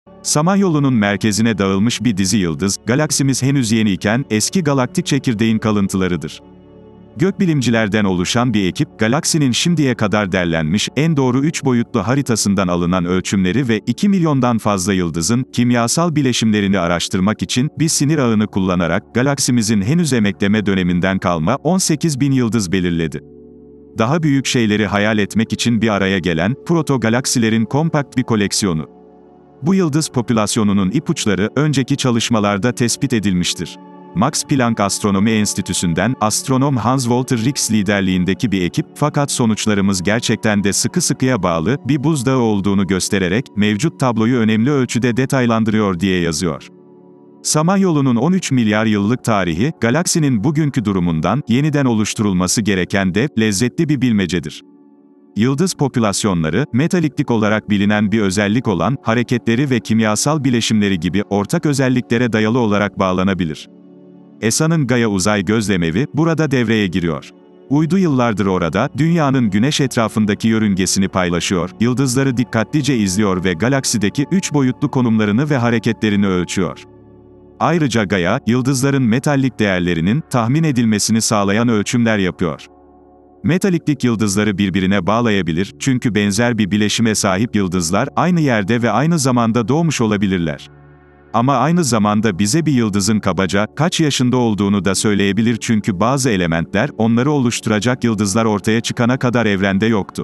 Samanyolu'nun merkezine dağılmış bir dizi yıldız, galaksimiz henüz yeni iken eski galaktik çekirdeğin kalıntılarıdır. Gökbilimcilerden oluşan bir ekip, galaksinin şimdiye kadar derlenmiş, en doğru 3 boyutlu haritasından alınan ölçümleri ve 2 milyondan fazla yıldızın kimyasal bileşimlerini araştırmak için bir sinir ağını kullanarak galaksimizin henüz emekleme döneminden kalma 18 bin yıldız belirledi. Daha büyük şeyleri hayal etmek için bir araya gelen protogalaksilerin kompakt bir koleksiyonu. Bu yıldız popülasyonunun ipuçları önceki çalışmalarda tespit edilmiştir. Max Planck Astronomi Enstitüsü'nden astronom Hans-Walter Rinks liderliğindeki bir ekip, fakat sonuçlarımız gerçekten de sıkı sıkıya bağlı bir buzdağı olduğunu göstererek mevcut tabloyu önemli ölçüde detaylandırıyor diye yazıyor. Samanyolu'nun 13 milyar yıllık tarihi, galaksinin bugünkü durumundan yeniden oluşturulması gereken de lezzetli bir bilmecedir. Yıldız popülasyonları, metaliklik olarak bilinen bir özellik olan hareketleri ve kimyasal bileşimleri gibi ortak özelliklere dayalı olarak bağlanabilir. ESA'nın Gaia Uzay Gözlemevi burada devreye giriyor. Uydu yıllardır orada, Dünya'nın Güneş etrafındaki yörüngesini paylaşıyor, yıldızları dikkatlice izliyor ve galaksideki 3 boyutlu konumlarını ve hareketlerini ölçüyor. Ayrıca Gaia, yıldızların metallik değerlerinin tahmin edilmesini sağlayan ölçümler yapıyor. Metaliklik yıldızları birbirine bağlayabilir, çünkü benzer bir bileşime sahip yıldızlar aynı yerde ve aynı zamanda doğmuş olabilirler. Ama aynı zamanda bize bir yıldızın kabaca kaç yaşında olduğunu da söyleyebilir, çünkü bazı elementler onları oluşturacak yıldızlar ortaya çıkana kadar evrende yoktu.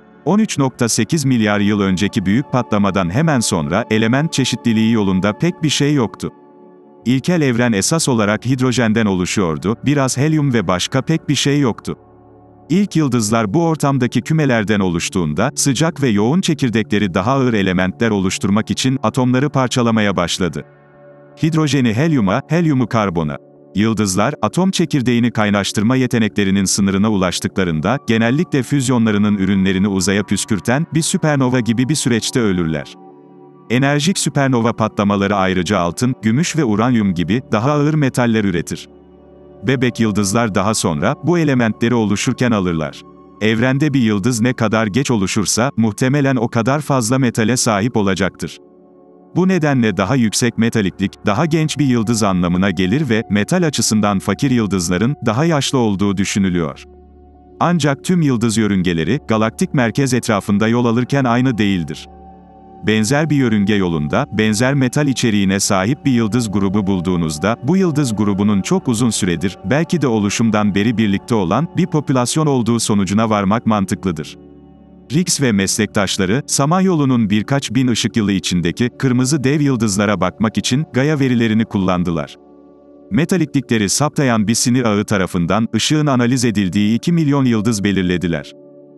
13.8 milyar yıl önceki büyük patlamadan hemen sonra element çeşitliliği yolunda pek bir şey yoktu. İlkel evren esas olarak hidrojenden oluşuyordu, biraz helyum ve başka pek bir şey yoktu. İlk yıldızlar bu ortamdaki kümelerden oluştuğunda, sıcak ve yoğun çekirdekleri daha ağır elementler oluşturmak için atomları parçalamaya başladı. Hidrojeni helyuma, helyumu karbona. Yıldızlar, atom çekirdeğini kaynaştırma yeteneklerinin sınırına ulaştıklarında, genellikle füzyonlarının ürünlerini uzaya püskürten bir süpernova gibi bir süreçte ölürler. Enerjik süpernova patlamaları ayrıca altın, gümüş ve uranyum gibi daha ağır metaller üretir. Bebek yıldızlar daha sonra, bu elementleri oluşurken alırlar. Evrende bir yıldız ne kadar geç oluşursa, muhtemelen o kadar fazla metale sahip olacaktır. Bu nedenle daha yüksek metaliklik, daha genç bir yıldız anlamına gelir ve, metal açısından fakir yıldızların, daha yaşlı olduğu düşünülüyor. Ancak tüm yıldız yörüngeleri, galaktik merkez etrafında yol alırken aynı değildir. Benzer bir yörünge yolunda, benzer metal içeriğine sahip bir yıldız grubu bulduğunuzda, bu yıldız grubunun çok uzun süredir, belki de oluşumdan beri birlikte olan, bir popülasyon olduğu sonucuna varmak mantıklıdır. Rinks ve meslektaşları, Samanyolu'nun birkaç bin ışık yılı içindeki, kırmızı dev yıldızlara bakmak için, Gaia verilerini kullandılar. Metaliklikleri saptayan bir sinir ağı tarafından, ışığın analiz edildiği 2 milyon yıldız belirlediler.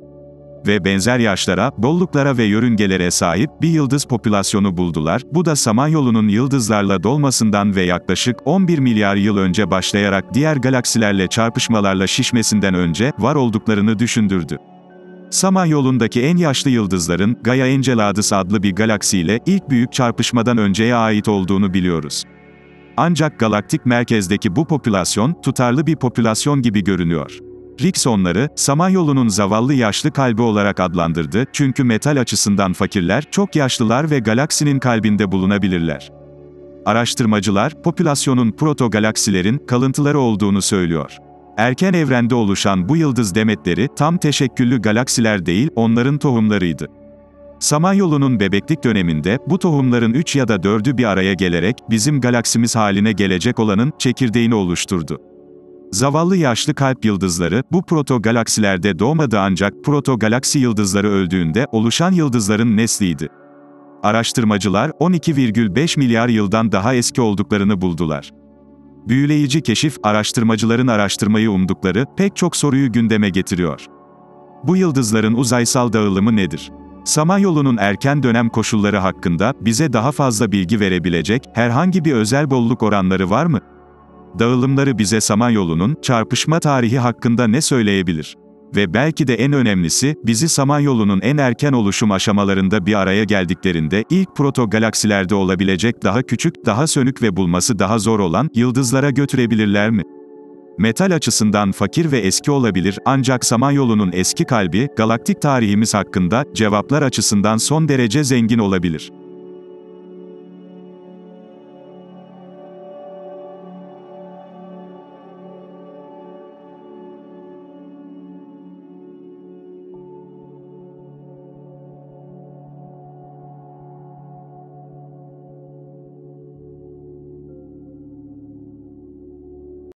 Ve benzer yaşlara, bolluklara ve yörüngelere sahip bir yıldız popülasyonu buldular. Bu da Samanyolu'nun yıldızlarla dolmasından ve yaklaşık 11 milyar yıl önce başlayarak diğer galaksilerle çarpışmalarla şişmesinden önce var olduklarını düşündürdü. Samanyolu'ndaki en yaşlı yıldızların Gaia Enceladus adlı bir galaksiyle ilk büyük çarpışmadan önceye ait olduğunu biliyoruz. Ancak galaktik merkezdeki bu popülasyon tutarlı bir popülasyon gibi görünüyor. Rinks onları, Samanyolu'nun zavallı yaşlı kalbi olarak adlandırdı, çünkü metal açısından fakirler, çok yaşlılar ve galaksinin kalbinde bulunabilirler. Araştırmacılar, popülasyonun protogalaksilerin kalıntıları olduğunu söylüyor. Erken evrende oluşan bu yıldız demetleri, tam teşekküllü galaksiler değil, onların tohumlarıydı. Samanyolu'nun bebeklik döneminde, bu tohumların 3 ya da 4'ü bir araya gelerek, bizim galaksimiz haline gelecek olanın, çekirdeğini oluşturdu. Zavallı yaşlı kalp yıldızları, bu protogalaksilerde doğmadı, ancak protogalaksi yıldızları öldüğünde, oluşan yıldızların nesliydi. Araştırmacılar, 12,5 milyar yıldan daha eski olduklarını buldular. Büyüleyici keşif, araştırmacıların araştırmayı umdukları, pek çok soruyu gündeme getiriyor. Bu yıldızların uzaysal dağılımı nedir? Samanyolu'nun erken dönem koşulları hakkında, bize daha fazla bilgi verebilecek, herhangi bir özel bolluk oranları var mı? Dağılımları bize Samanyolu'nun, çarpışma tarihi hakkında ne söyleyebilir? Ve belki de en önemlisi, bizi Samanyolu'nun en erken oluşum aşamalarında bir araya geldiklerinde, ilk protogalaksilerde olabilecek daha küçük, daha sönük ve bulması daha zor olan, yıldızlara götürebilirler mi? Metal açısından fakir ve eski olabilir, ancak Samanyolu'nun eski kalbi, galaktik tarihimiz hakkında, cevaplar açısından son derece zengin olabilir.